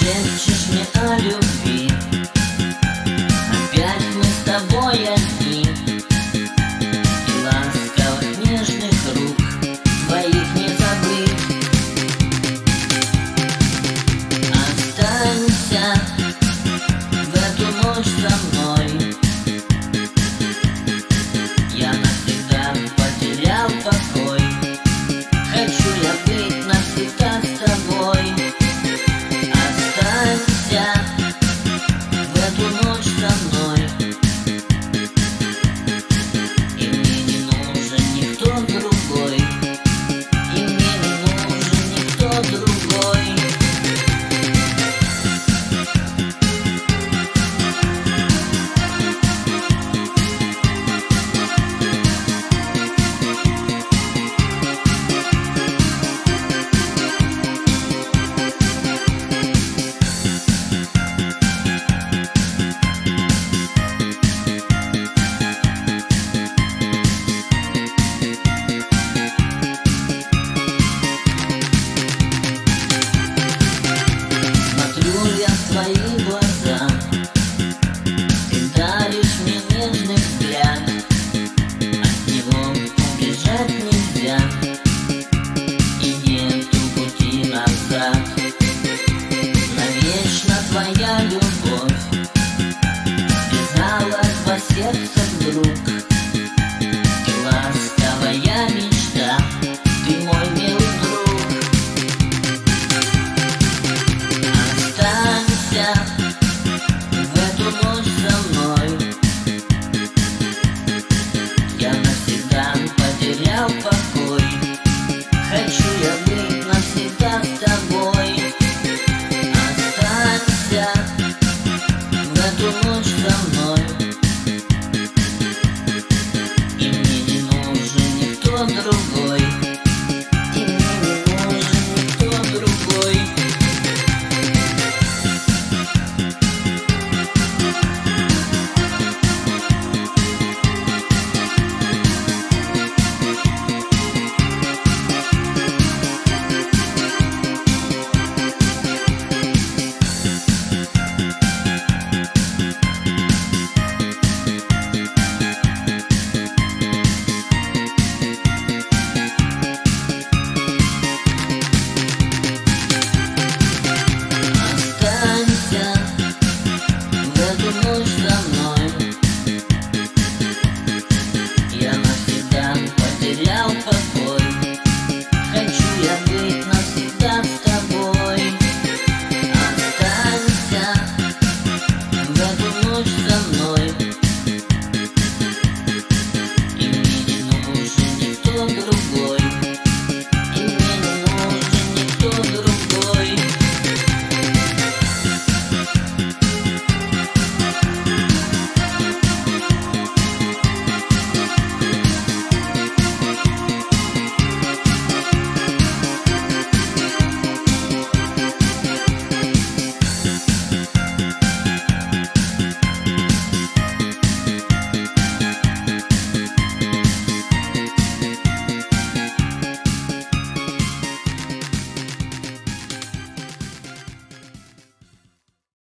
Шепчешь мне о любви, опять мы с тобой одни, и ласковых нежных рук твоих не забыть. Останься в эту ночь со мной, я навсегда потерял покой. Хочу я быть навсегда с тобой. Останься в эту ночь со мной, и мне не нужен никто другой, и мне не нужен никто другой. Смотрю я в твои глаза,